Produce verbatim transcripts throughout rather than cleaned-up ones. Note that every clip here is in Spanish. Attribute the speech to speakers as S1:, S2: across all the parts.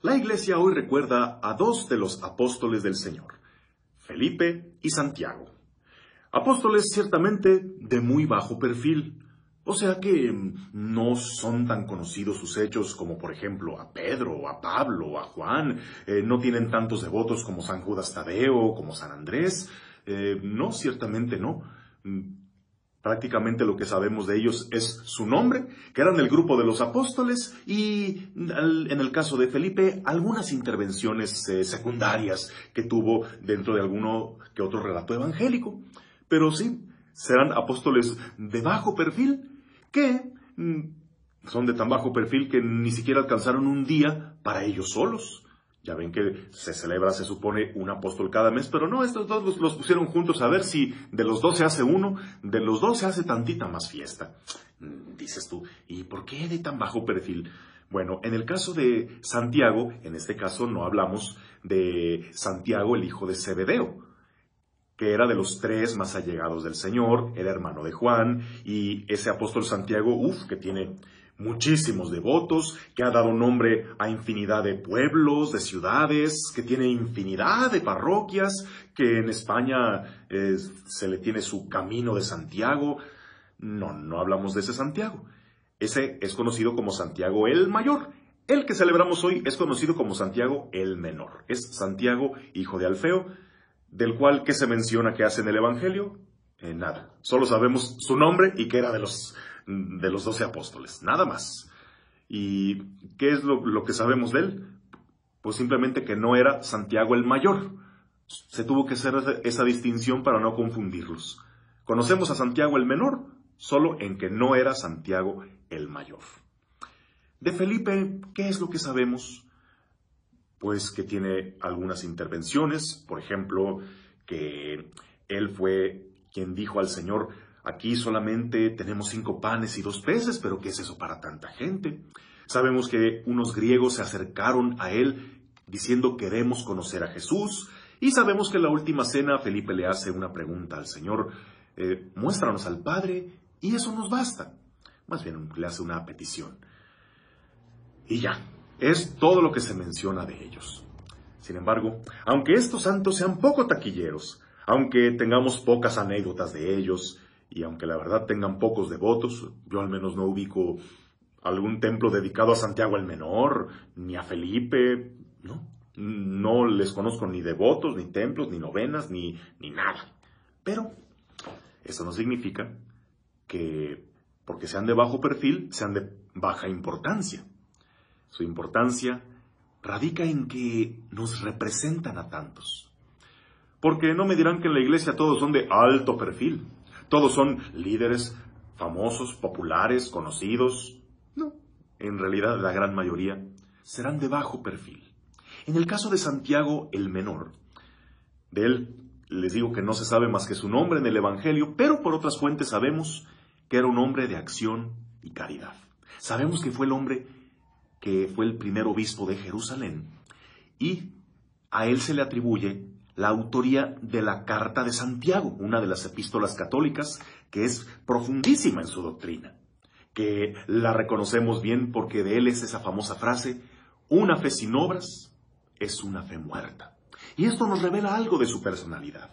S1: La Iglesia hoy recuerda a dos de los apóstoles del Señor, Felipe y Santiago. Apóstoles ciertamente de muy bajo perfil, o sea que no son tan conocidos sus hechos como por ejemplo a Pedro, a Pablo, a Juan, eh, no tienen tantos devotos como San Judas Tadeo, como San Andrés, eh, no, ciertamente no. Prácticamente lo que sabemos de ellos es su nombre, que eran del grupo de los apóstoles, y en el caso de Felipe, algunas intervenciones eh, secundarias que tuvo dentro de alguno que otro relato evangélico. Pero sí, serán apóstoles de bajo perfil que mm, son de tan bajo perfil que ni siquiera alcanzaron un día para ellos solos. Ya ven que se celebra, se supone, un apóstol cada mes, pero no, estos dos los, los pusieron juntos a ver si de los dos se hace uno, de los dos se hace tantita más fiesta. Dices tú, ¿y por qué de tan bajo perfil? Bueno, en el caso de Santiago, en este caso no hablamos de Santiago, el hijo de Zebedeo, que era de los tres más allegados del Señor, era hermano de Juan, y ese apóstol Santiago, uff, que tiene muchísimos devotos, que ha dado nombre a infinidad de pueblos, de ciudades, que tiene infinidad de parroquias, que en España eh, se le tiene su Camino de Santiago. No, no hablamos de ese Santiago. Ese es conocido como Santiago el Mayor. El que celebramos hoy es conocido como Santiago el Menor. Es Santiago, hijo de Alfeo, del cual, ¿qué se menciona que hace en el Evangelio? Eh, nada. Solo sabemos su nombre y que era de los de los doce apóstoles, nada más. ¿Y qué es lo, lo que sabemos de él? Pues simplemente que no era Santiago el Mayor. Se tuvo que hacer esa, esa distinción para no confundirlos. Conocemos a Santiago el Menor, solo en que no era Santiago el Mayor. De Felipe, ¿qué es lo que sabemos? Pues que tiene algunas intervenciones, por ejemplo, que él fue quien dijo al Señor: aquí solamente tenemos cinco panes y dos peces, pero ¿qué es eso para tanta gente? Sabemos que unos griegos se acercaron a él diciendo: queremos conocer a Jesús. Y sabemos que en la última cena Felipe le hace una pregunta al Señor: eh, muéstranos al Padre y eso nos basta. Más bien le hace una petición. Y ya, es todo lo que se menciona de ellos. Sin embargo, aunque estos santos sean poco taquilleros, aunque tengamos pocas anécdotas de ellos, y aunque la verdad tengan pocos devotos, yo al menos no ubico algún templo dedicado a Santiago el Menor, ni a Felipe, no, no les conozco ni devotos, ni templos, ni novenas, ni, ni nada. Pero eso no significa que porque sean de bajo perfil, sean de baja importancia. Su importancia radica en que nos representan a tantos. Porque no me dirán que en la iglesia todos son de alto perfil. Todos son líderes famosos, populares, conocidos. No, en realidad la gran mayoría serán de bajo perfil. En el caso de Santiago el Menor, de él les digo que no se sabe más que su nombre en el Evangelio, pero por otras fuentes sabemos que era un hombre de acción y caridad. Sabemos que fue el hombre que fue el primer obispo de Jerusalén, y a él se le atribuye la autoría de la Carta de Santiago, una de las epístolas católicas que es profundísima en su doctrina, que la reconocemos bien porque de él es esa famosa frase: una fe sin obras es una fe muerta. Y esto nos revela algo de su personalidad.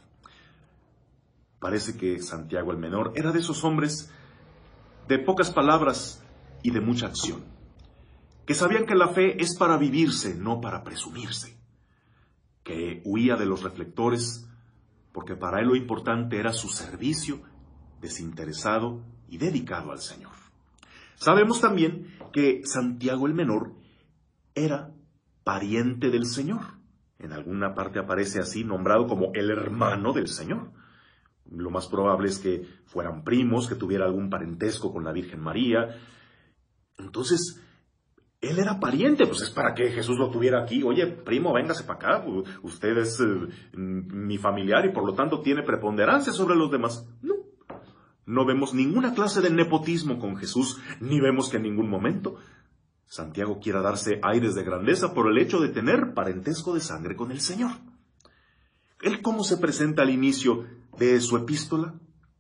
S1: Parece que Santiago el Menor era de esos hombres de pocas palabras y de mucha acción, que sabían que la fe es para vivirse, no para presumirse, que huía de los reflectores porque para él lo importante era su servicio desinteresado y dedicado al Señor. Sabemos también que Santiago el Menor era pariente del Señor. En alguna parte aparece así, nombrado como el hermano del Señor. Lo más probable es que fueran primos, que tuviera algún parentesco con la Virgen María. Entonces, él era pariente, pues es para que Jesús lo tuviera aquí. Oye, primo, véngase para acá, usted es eh, mi familiar y por lo tanto tiene preponderancia sobre los demás. No, no vemos ninguna clase de nepotismo con Jesús, ni vemos que en ningún momento Santiago quiera darse aires de grandeza por el hecho de tener parentesco de sangre con el Señor. ¿Él cómo se presenta al inicio de su epístola?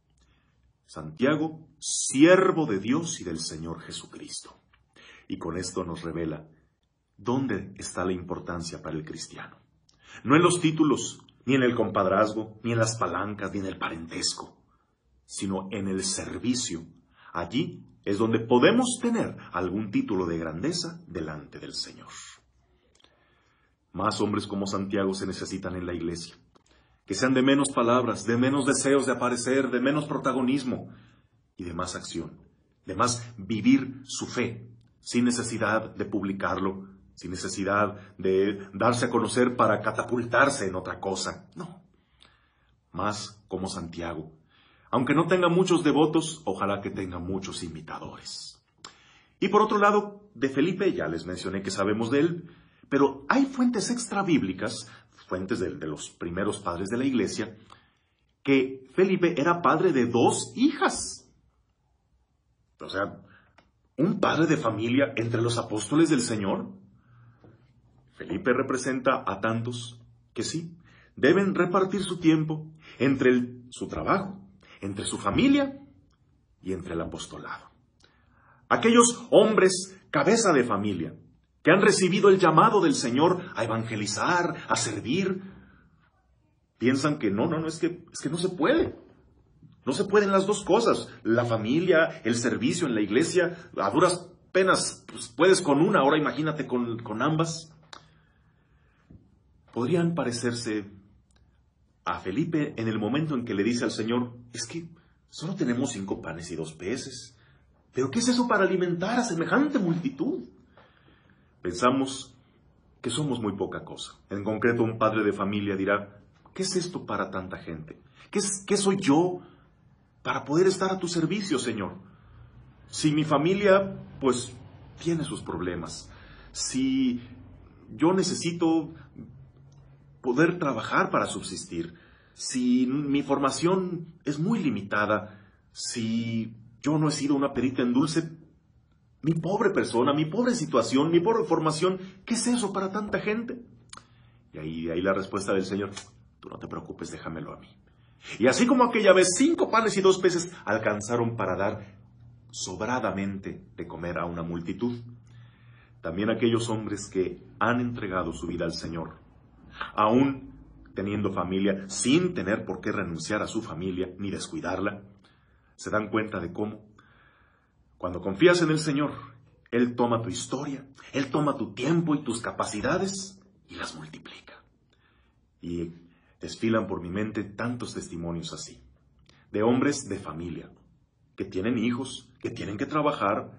S1: Santiago, siervo de Dios y del Señor Jesucristo. Y con esto nos revela ¿dónde está la importancia para el cristiano? No en los títulos, ni en el compadrazgo, ni en las palancas, ni en el parentesco, sino en el servicio. Allí es donde podemos tener algún título de grandeza delante del Señor. Más hombres como Santiago se necesitan en la iglesia, que sean de menos palabras, de menos deseos de aparecer, de menos protagonismo y de más acción, de más vivir su fe, sin necesidad de publicarlo, sin necesidad de darse a conocer para catapultarse en otra cosa. No, más como Santiago. Aunque no tenga muchos devotos, ojalá que tenga muchos imitadores. Y por otro lado, de Felipe ya les mencioné que sabemos de él, pero hay fuentes extrabíblicas, fuentes de, de los primeros padres de la iglesia, que Felipe era padre de dos hijas. O sea, un padre de familia entre los apóstoles del Señor. Felipe representa a tantos que sí, deben repartir su tiempo entre el, su trabajo, entre su familia y entre el apostolado. Aquellos hombres cabeza de familia que han recibido el llamado del Señor a evangelizar, a servir, piensan que no, no, no, es que, es que no se puede. No se pueden las dos cosas. La familia, el servicio en la iglesia, a duras penas pues, puedes con una, ahora imagínate con, con ambas. Podrían parecerse a Felipe en el momento en que le dice al Señor, es que solo tenemos cinco panes y dos peces. ¿Pero qué es eso para alimentar a semejante multitud? Pensamos que somos muy poca cosa. En concreto, un padre de familia dirá, ¿qué es esto para tanta gente? ¿Qué, es, qué soy yo para poder estar a tu servicio, Señor? Si mi familia, pues, tiene sus problemas. Si yo necesito poder trabajar para subsistir. Si mi formación es muy limitada. Si yo no he sido una perita en dulce. Mi pobre persona, mi pobre situación, mi pobre formación, ¿qué es eso para tanta gente? Y ahí, ahí la respuesta del Señor, tú no te preocupes, déjamelo a mí. Y así como aquella vez cinco panes y dos peces alcanzaron para dar sobradamente de comer a una multitud, también aquellos hombres que han entregado su vida al Señor, aún teniendo familia, sin tener por qué renunciar a su familia ni descuidarla, se dan cuenta de cómo cuando confías en el Señor, Él toma tu historia, Él toma tu tiempo y tus capacidades y las multiplica. Y desfilan por mi mente tantos testimonios así, de hombres de familia, que tienen hijos, que tienen que trabajar,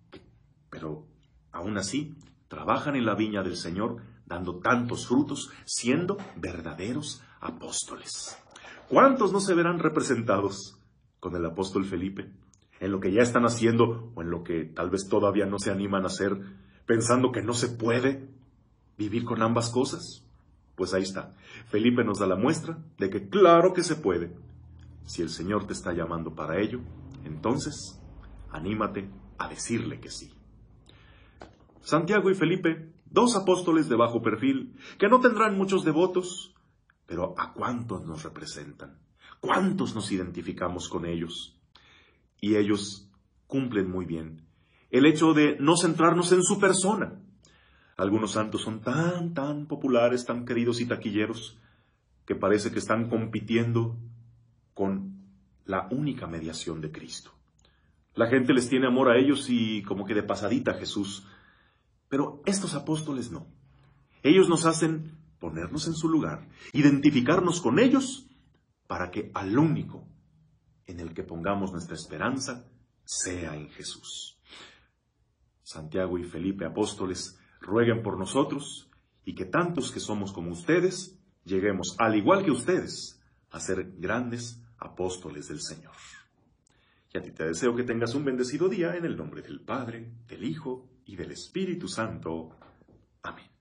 S1: pero aún así trabajan en la viña del Señor, dando tantos frutos, siendo verdaderos apóstoles. ¿Cuántos no se verán representados con el apóstol Felipe? En lo que ya están haciendo o en lo que tal vez todavía no se animan a hacer, pensando que no se puede vivir con ambas cosas. Pues ahí está. Felipe nos da la muestra de que claro que se puede. Si el Señor te está llamando para ello, entonces anímate a decirle que sí. Santiago y Felipe, dos apóstoles de bajo perfil, que no tendrán muchos devotos, pero ¿a cuántos nos representan? ¿Cuántos nos identificamos con ellos? Y ellos cumplen muy bien el hecho de no centrarnos en su persona. Algunos santos son tan, tan populares, tan queridos y taquilleros, que parece que están compitiendo con la única mediación de Cristo. La gente les tiene amor a ellos y como que de pasadita a Jesús. Pero estos apóstoles no. Ellos nos hacen ponernos en su lugar, identificarnos con ellos, para que al único en el que pongamos nuestra esperanza sea en Jesús. Santiago y Felipe, apóstoles, rueguen por nosotros y que tantos que somos como ustedes, lleguemos, al igual que ustedes, a ser grandes apóstoles del Señor. Y a ti te deseo que tengas un bendecido día en el nombre del Padre, del Hijo y del Espíritu Santo. Amén.